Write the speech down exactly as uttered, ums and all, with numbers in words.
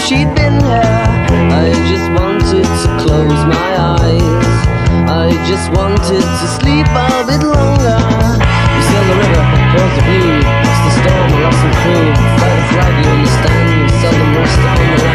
she'd been here. I just wanted to close my eyes. I just wanted to sleep a bit longer. We sail the river towards the blue. It's the storm, a lost and crew. Fly the flag, you understand. We seldom rest on the